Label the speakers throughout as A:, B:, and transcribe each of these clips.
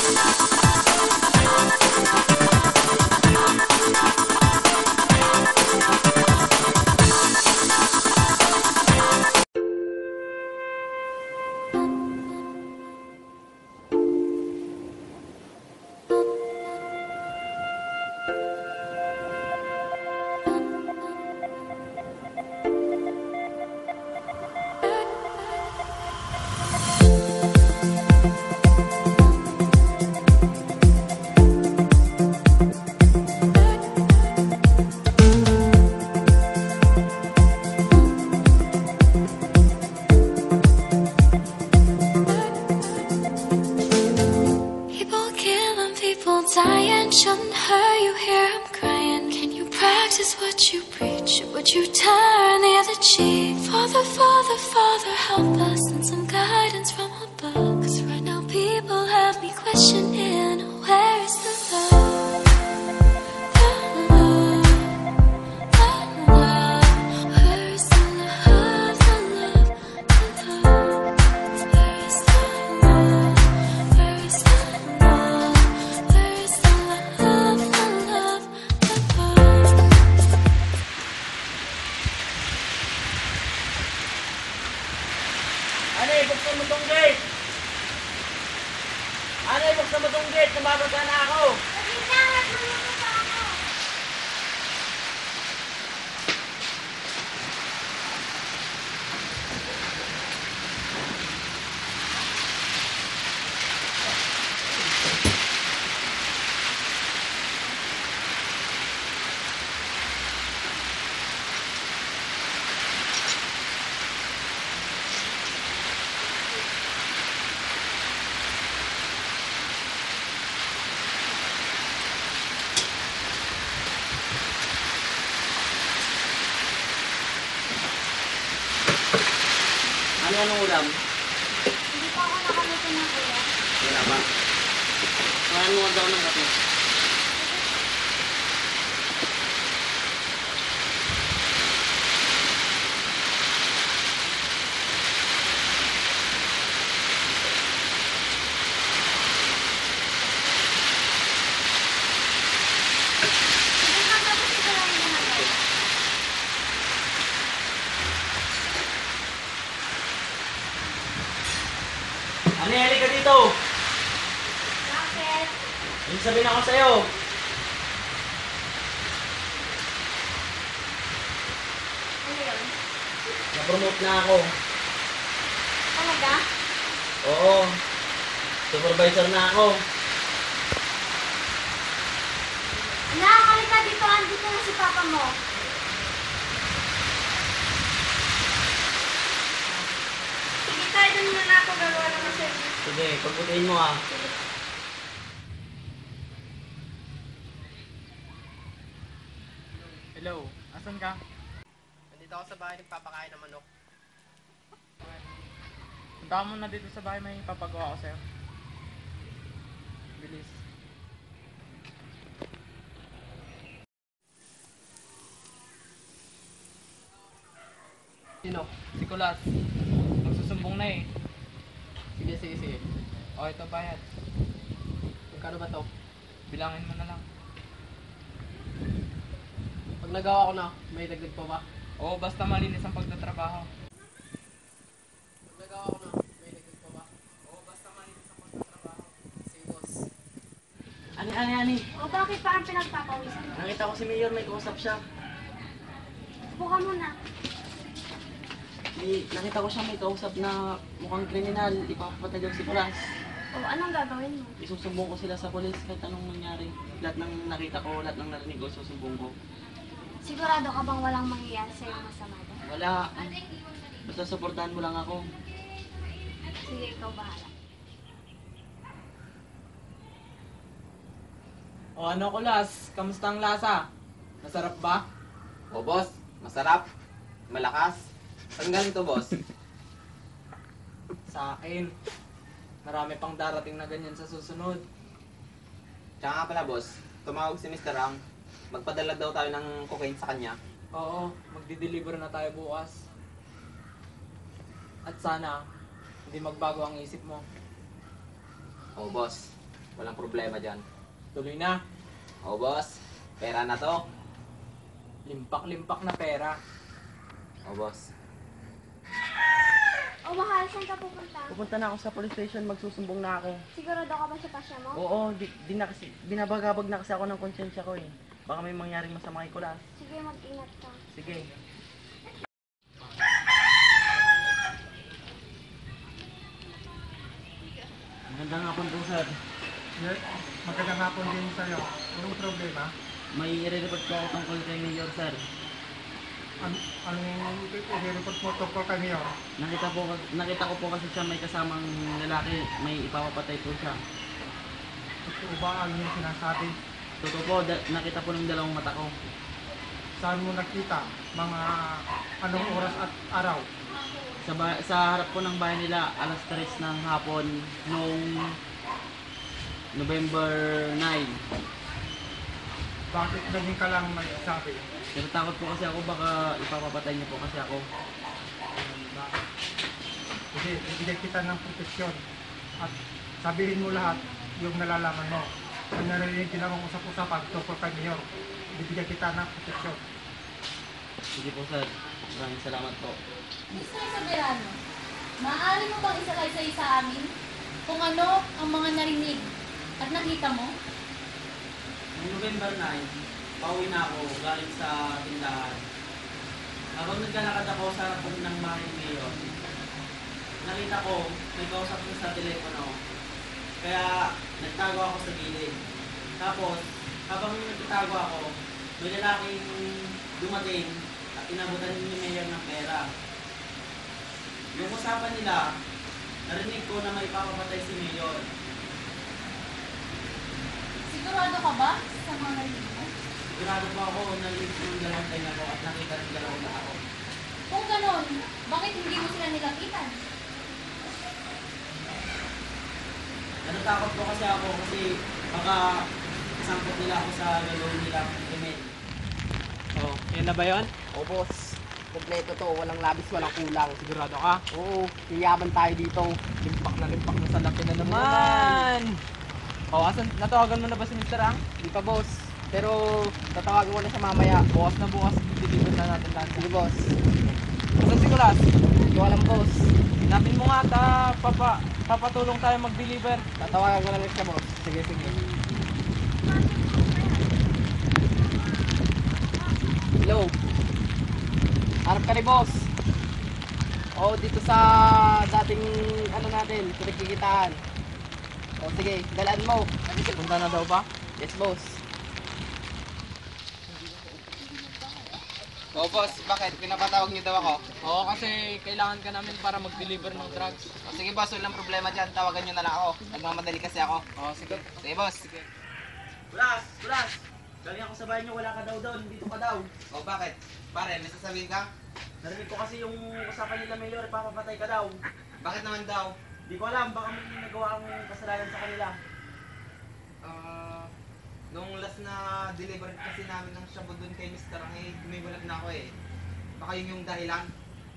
A: Dying, shouldn't hurt you hear I'm crying. Can you practice what you preach? Or would you turn the other cheek? Father, Father, Father, help us and some guidance from above. 'Cause right now people have me questioning, where is the love? The love, the love. Where is the love, the love, the love? Where is the love? Where is the love? Where is the love, the love, the love?
B: Anay, buksan mo tong gate! Anay, buksan mo tong gate! Kumabasa na ako! Anong ulam?
C: Hindi pa ako nakaluto ng ulam.
B: Wala ba? Kaya mo daw ng kape.
C: Hindi ka tapos ito lang yung nagay.
B: Anay, halika dito!
C: Bakit?
B: Yung sabihin ako sa'yo.
C: Ano yun?
B: Na-promote na ako.
C: Talaga?
B: Oo. Supervisor na ako.
C: Nakakalita dito, andito na si papa mo. Sige tayo, dun muna ako gagawa ng service.
B: Sige, pagbutihin mo ah.
D: Hello, asan ka?
E: Nandito ako sa bahay nagpapakain ng manok.
D: Punta mo na dito sa bahay, may papagawa ko sa'yo. Bilis.
E: Sino?
D: Si Kulas, magsusumbong na eh.
E: Sige, sige, sige.
D: O, ito bayad.
E: Magkano ba to?
D: Bilangin mo na lang.
E: Pag nagawa ko na, may dagdag pa ba?
D: Oo, basta malinis ang pagtatrabaho.
E: Pag nagawa ko na, may dagdag pa ba?
D: Oo, basta malinis ang pagtatrabaho.
E: Sige, boss.
B: Ani.
C: O bakit parang pinagpapawisan?
B: Nakita ko si Mayor, may kausap siya.
C: Buka muna.
B: Nakita ko siya may kausap na mukhang kriminal. Ipapatay daw si Kulas.
C: O anong gagawin mo?
B: Isusumbong ko sila sa polis kahit anong nangyari. Lahat ng nakita ko, lahat ng narinig ko, isusumbong ko.
C: Sigurado ka bang walang mangyayari sa'yo masama doon?
B: Wala. Basta supportahan mo lang ako.
C: Sige, ikaw bahala.
D: O ano Kulas, kamusta ang lasa? Masarap ba?
E: O, boss. Masarap. Malakas. Saan galing to, boss?
D: Sa akin. Marami pang darating na ganyan sa susunod.
E: Tsaka nga pala, boss. Tumawag si Mr. Ang. Magpadala daw tayo ng cocaine sa kanya.
D: Oo, magdi-deliver na tayo bukas. At sana, hindi magbago ang isip mo.
E: O, boss. Walang problema dyan.
D: Tuloy na.
E: O boss, pera na to.
D: Limpak-limpak na pera.
E: O boss.
C: O mahal, saan ka pupunta?
B: Pupunta na ako sa police station, magsusumbong na ako.
C: Sigurado ka ba sa pasya mo?
B: Oo, di na kasi, binabagabag na kasi ako ng konsensya ko eh. Baka may mangyaring masama kay Kulas.
C: Sige, mag-ingat ka.
B: Sige. Magandang hapon po, sir.
F: Yes, magandang hapon din sa'yo. Anong problema?
B: May i-report ko ako tungkol kay Mayor, sir.
F: Anong i-report mo tungkol kay Mayor?
B: Nakita ko po kasi siya may kasamang lalaki, may ipapapatay po siya.
F: Totoo ba ang iyong sinasabi?
B: Totoo po, nakita po ng dalawang mata ko.
F: Saan mo nakita? Mga anong oras at araw?
B: Sa harap po ng bahay nila, alas 3 ng hapon, noong November 9.
F: Bakit ganyan ka lang may sabi?
B: Pero takot po kasi ako, baka ipapapatay niyo po kasi ako.
F: Sige, ibigay kita ng proteksyon. At sabihin mo lahat yung nalalaman mo. Kung narinig din akong usap-usapan tungkol kay Mayor, ibigay kita ng proteksyon.
B: Sige po, sir. Maraming salamat po.
G: Mr. Soberano, maaari mo bang isalaysay sa amin kung ano ang mga narinig at nakita mo?
B: Noong November 9, pauwi na ako galing sa tindahan. Habang naglalakad ako sa harap ng bahay ni Mayor, nakita ko, may kausap ko sa telepono. Kaya nagtago ako sa gilid. Tapos, habang nagtago ako, may lalaking dumating at inabutan ni Mayor ng pera. Yung usapan nila, narinig ko na may papapatay si Mayor.
G: Sigurado ka ba sa mga narinig mo?
B: Sigurado po ako na linis yung dalawang tayo ko at nakita ng dalawang mata ko.
G: Kung ganon, bakit hindi mo sila nilapitan?
B: Natatakot po kasi ako kasi baka sangkot nila ako sa gagawin nilang krimen.
D: Oh, yan na ba yun?
H: O boss, kompleto to, walang labis, walang kulang.
D: Sigurado ka?
H: Oo, yayaman tayo dito.
D: Limpak na sa laki na naman. Oh, asan? Natawagan mo na ba si Mr. Ang?
H: Di pa boss, pero tatawagan ko na siya mamaya.
D: Bukas na bukas, deliver na natin lahat.
H: Sige boss,
D: Asan si Kulas?
H: hindi ko alam boss.
D: Hinapin mo nga papatulong tayo mag-deliver.
H: Tatawagan ko na lang siya boss.
D: Sige, sige.
H: Hello? Harap ka ni boss. Oo, dito sa dating ano natin, pinagkikitaan. O sige, dalaan mo.
D: Punta na daw ba?
H: Yes boss.
E: O boss, bakit? Pinapatawag niyo daw ako?
D: Oo, kasi kailangan ka namin para mag-deliver ng drugs.
E: O sige boss, walang problema dyan. Tawagan niyo na lang ako. Nagmamadali kasi ako.
D: Oo, sige.
E: Sige boss. Sige.
B: Kulas! Galing ako sa bahay niyo, wala ka daw doon, dito ka daw.
E: O bakit? Pare, may sasabihin ka?
B: Narinig ko kasi yung usapan nila Mayor, ipapapatay ka daw.
E: Bakit naman daw?
B: Di ko alam, baka may nagawa kang kasalanan sa kanila.
E: Nung last na deliver kasi namin ng shabu doon kay Mr. Ang gumibulat na ako eh. Baka yun yung dahilan.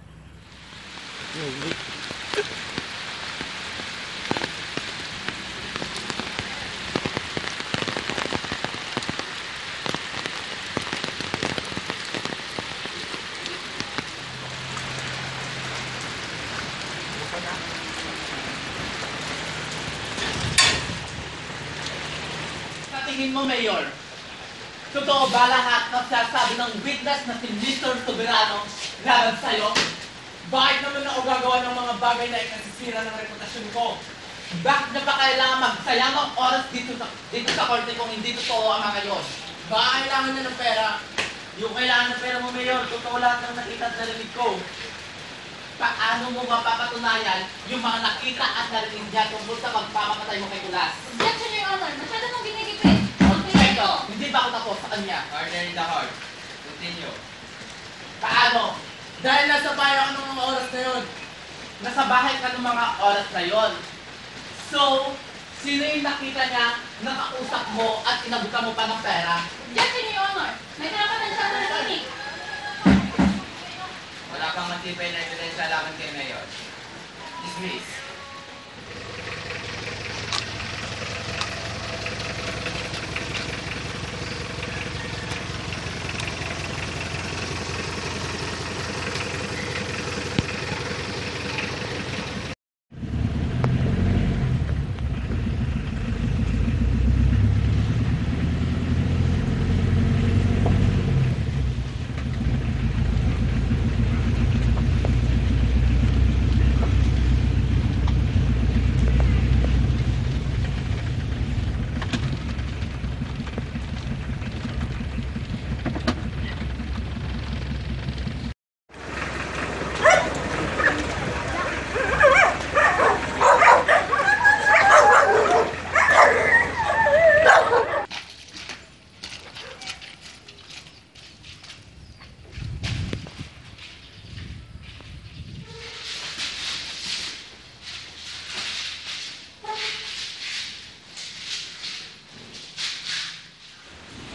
I: Sa tingin mo, Mayor, totoo ba lahat ng sasabi ng witness na si Mr. Soberano laban sa'yo? Bakit naman ako gagawa ng mga bagay na ikasisira ng reputasyon ko? Bakit na pa kailangan magsayang ng oras dito sa korte kung hindi totoo ang mga yun?
B: Baka kailangan niya ng pera. Yung kailangan ng pera mo, Mayor, totoo lahat ng nakita at narinig ko.
I: Paano mo mapapatunayan yung mga nakita at narinig niya tungkol sa pagpapatay mo kay Kulas?
G: Objection, Your Honor. Masyado nang ginigipit.
I: Perfecto! Hindi ba ako tapos sa kanya?
E: Order in the court. Continue.
I: Paano? Dahil nasa bahay ako ng mga oras na yun. Nasa bahay ka ng mga oras na yun. So, sino yung nakita niya, nakausap mo at inabutan mo pa ng pera?
G: Objection, Your Honor. May karapatan siya na nakinig.
E: Wala kang matibay na ebidensya laban kay Mayor. Dismiss.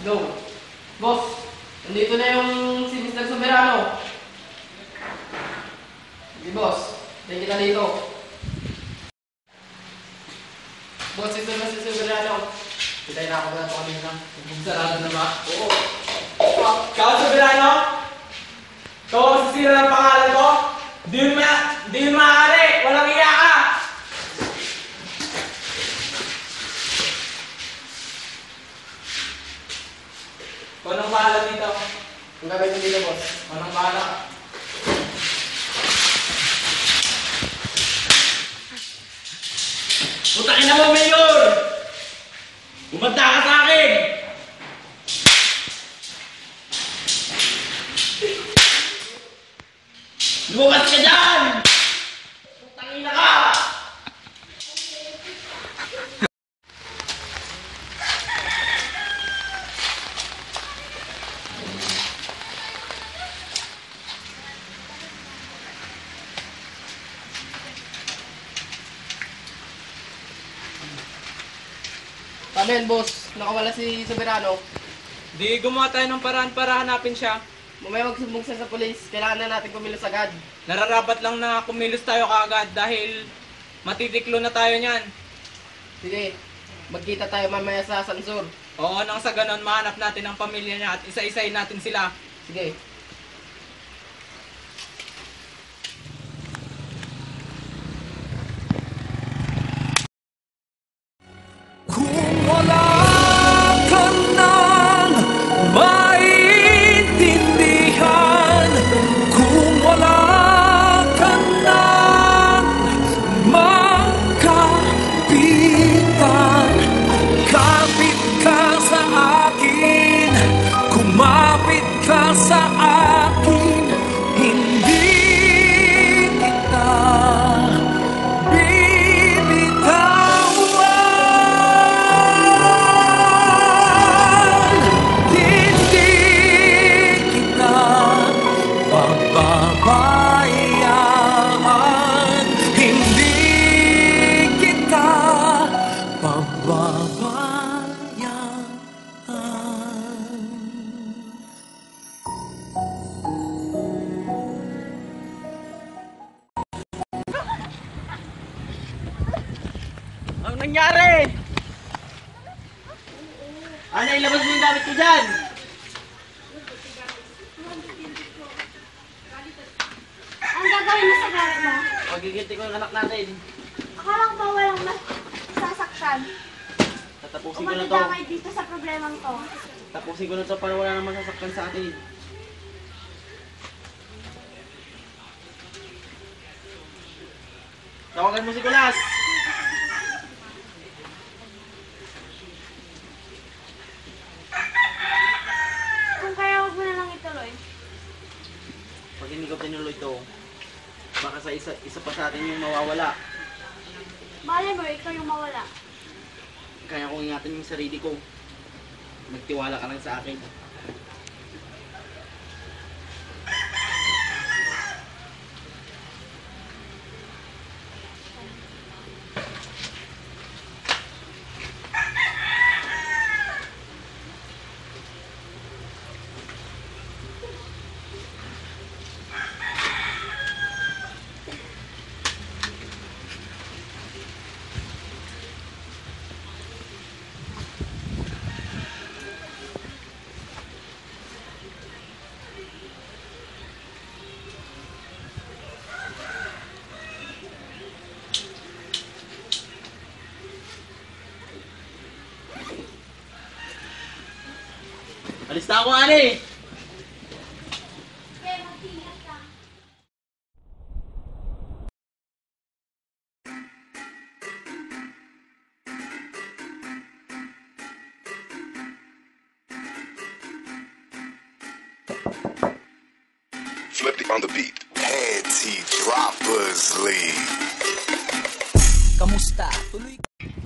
H: Go. Boss, nandito na yung si Mr. Soberano. Sige, boss. Tingin kita dito. Boss, ito na si Soberano. Kitay na ako ba ito kanina?
B: Sarado na ba?
H: Oo.
B: Ikaw, Soberano? Ikaw ang sisira ng pangalan ko? Di yun maaari! Walang iya ka! Kung anong bahala dito?
H: Ang gagawin dito, boss.
B: Kung anong bahala? Putakin na mo, Mayor! Umanda ka sa akin! Lumakas ka dyan! Putangin na ka!
H: Paano yan, boss? Nakawala si Soberano.
D: Di gumawa tayo ng paraan para hanapin siya.
H: Mamaya magsumbong siya sa polis. Kailangan na natin kumilos agad.
D: Nararapat lang na kumilos tayo kaagad dahil matitiklo na tayo niyan.
H: Sige, magkita tayo mamaya sa Sansur.
D: Oo, nang sa ganon, mahanap natin ang pamilya niya at isa-isayin natin sila.
H: Sige.
J: Kung wala ka nang maintindihan, kung wala ka nang makapitan, kapit ka sa akin, kumapit ka sa akin, hindi kita pababayaan, hindi kita pababayaan.
B: Ang nangyari? Ano, ilabas mo yung gamit ko dyan?
C: Ang gagawin mo sa gamit mo?
B: Magiginti ko yung anak natin.
C: Akala ko ba walang sasaktan?
B: Tatapusin
C: O
B: ko na to.
C: matadamay dito sa problemang to?
B: Tapusin ko na to para wala nang masasaktan sa atin. Tawagan mo si Kulas!
C: Kung kaya, huwag mo na lang ituloy.
B: Pag hindi ko tinuloy to, baka sa isa pa sa atin yung mawawala.
C: Malay mo, ikaw yung mawala.
B: Kaya kong ingatan yung sarili ko. Magtiwala ka lang sa akin. Alis na ako, Ani!
C: Okay, mag-ingat ka.
K: Flipped on the beat. Anti-droppers league.
J: Kamusta? Tuloy.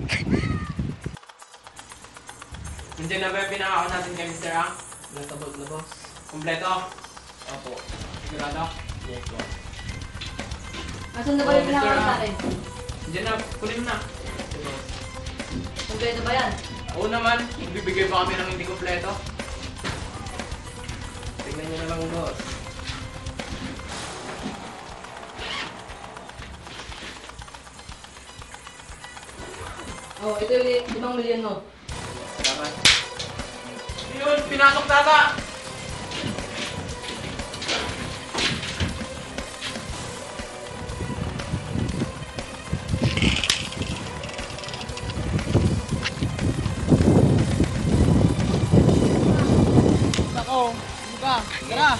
D: Nandiyan na ba yung pinakako natin kay Mr. Ang?
H: Natabot na, boss.
D: Kompleto?
H: Opo.
D: Sigurado?
H: Yes, boss.
G: Asan na ba yung pinakaroon sa akin?
D: Nandiyan na, kunin mo na.
H: Yes, boss.
G: Kompleto ba yan?
H: Oo naman, bibigay pa kami ng hindi kompleto. Tingnan nyo na lang, boss. Oh, ito yung 5 milyon mo. Salamat.
I: Yun, pinasok tata!
D: Ako, buka, tara!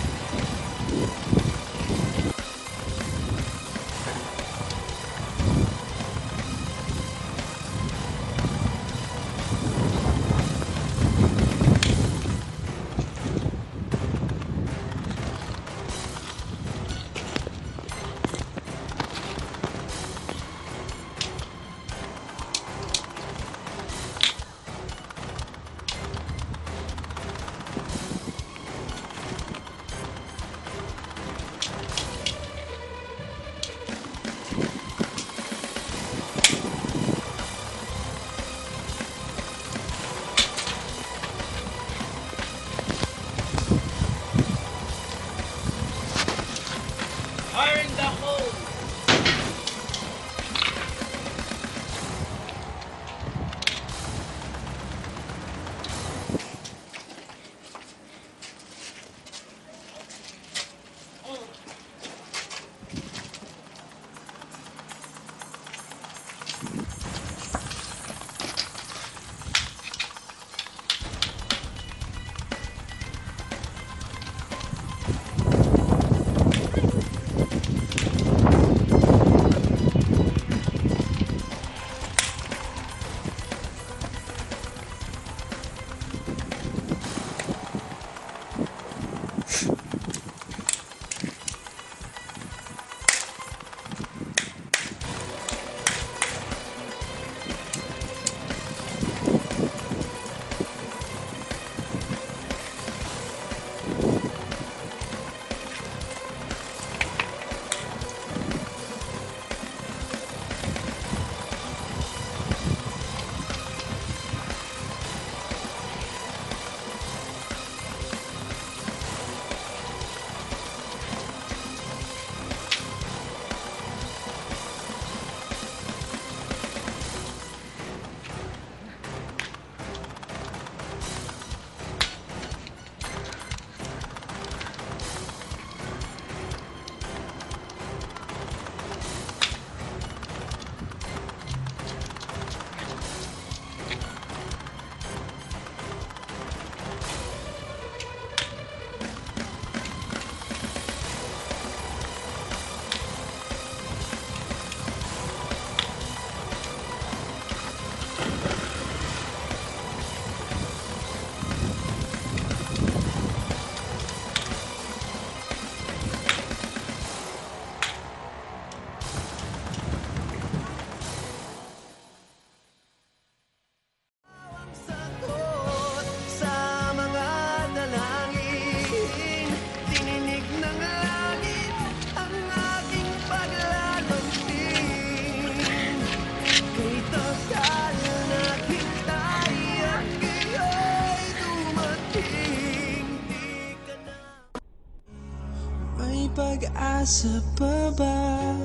J: Pag-asa pa ba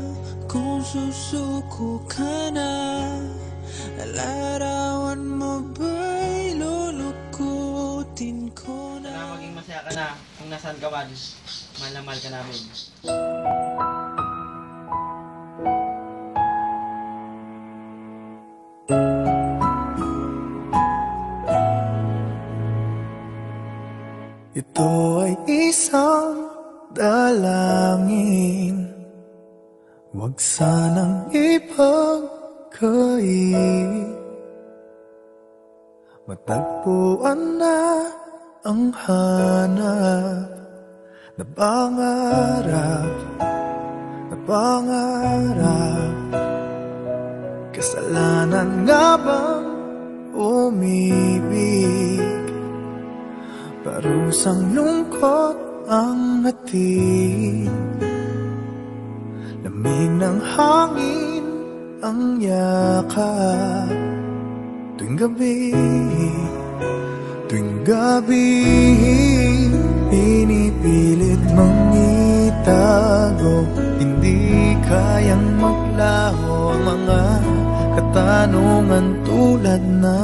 J: kung susuko ka na? Larawan mo ba'y lulukutin ko na?
B: Sana maging masaya ka na kung nasaan ka man. Mahal na mahal ka namin.
J: Ito ay isang dalangin, huwag sanang ipagkait. Matagpuan na ang hanap na pangarap. Kasalanan nga bang umibig? Parusang lungkot ang hatid, lamig ng hangin ang yakap, tuwing gabi, tuwing gabi, pinipilit mang itago, hindi kayang maglaho ang mga katanungan tulad na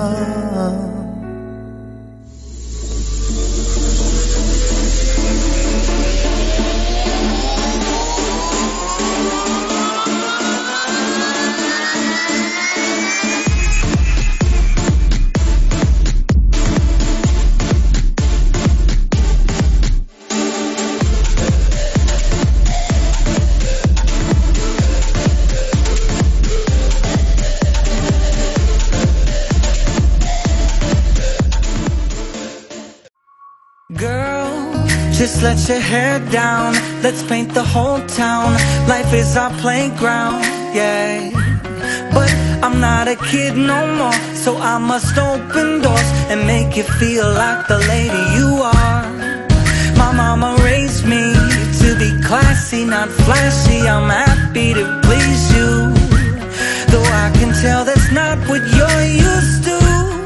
K: just let your hair down, let's paint the whole town. Life is our playground, yeah. But I'm not a kid no more, so I must open doors and make you feel like the lady you are. My mama raised me to be classy, not flashy. I'm happy to please you, though I can tell that's not what you're used to.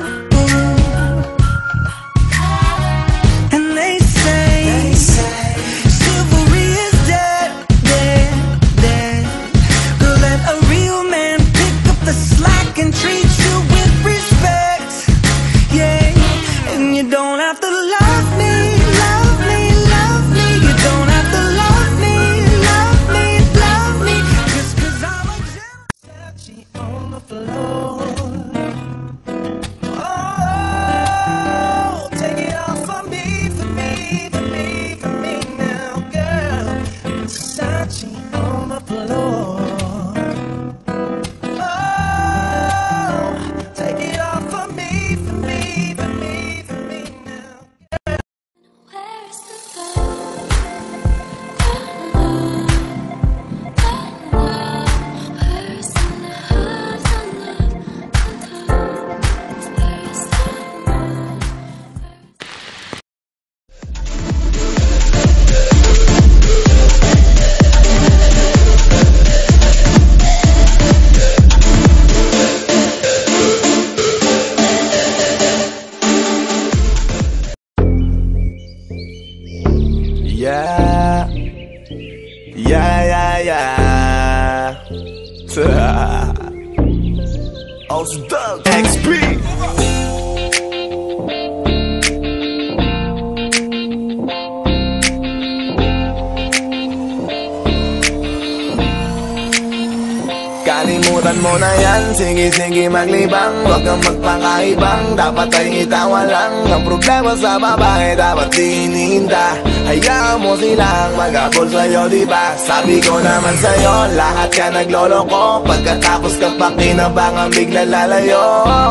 J: Kalimutan mo na yan, sige maglibang, huwag kang magpakaibang. Dapat ay itawa lang ang problema sa babae, dapat dininda. Hayaan mo silang mag-abol sa'yo, diba? Sabi ko naman sa'yo, lahat ka nagloloko. Pagkatapos ka pa kinabangang bigla lalayo.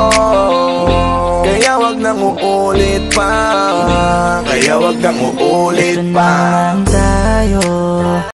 J: Kaya wag nang uulit pa, kaya wag nang uulit pa.
K: Tayo